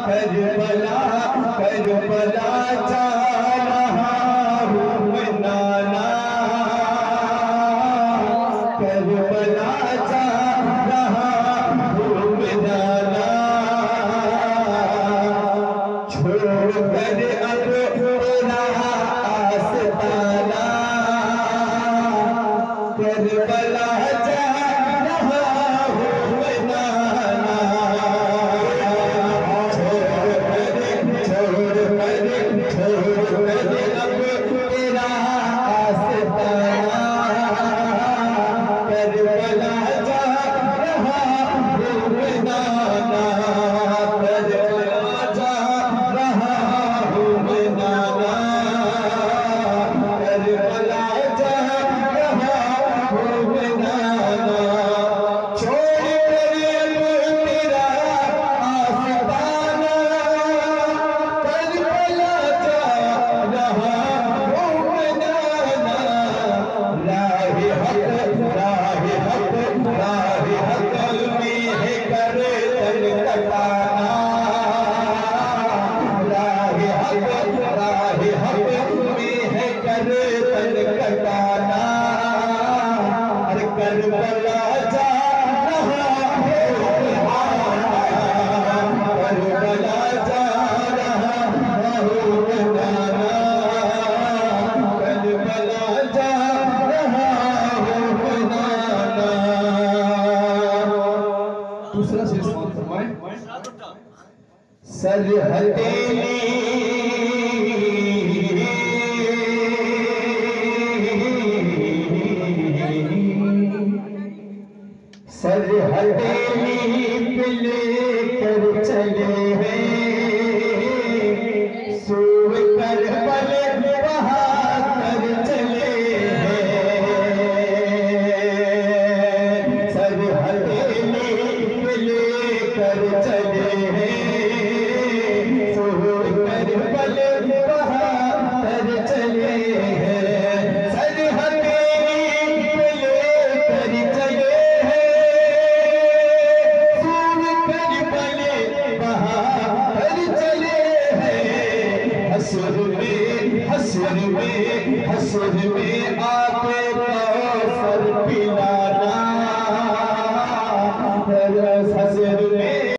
Karbala Karbala जा रहा हूँ मैं नाना, करबला जा रहा हूँ मैं नाना, छोड़ कर अब तेरा आस्ताना, करबला जा रहा हूँ मैं नाना, छोड़ कर अब तेरा आस्ताना, करबला जा रहा हूँ मैं नाना, करबला जा रहा हूँ मैं नाना, करबला जा रहा हूँ मैं नाना, छोड़ कर अब तेरा आस्ताना, करबला जा रहा हूँ मैं नाना, राहे हक में है गर्दन कटाना, राहे हक में है गर्दन कटाना, अरे करबला जा रहा हूँ करबला जा रहा हूँ नाना, करबला जा रहा हूँ नाना। दूसरा शेर समाप्त फरमाएं। सरहदेली पे लेकर चले हैं, सूर करबल बहाकर चले हैं, सरहदेली पे लेकर चले हैं, सूर करबल बहाकर चले हैं, सरहदेली पे लेकर चले हैं, हसर में आके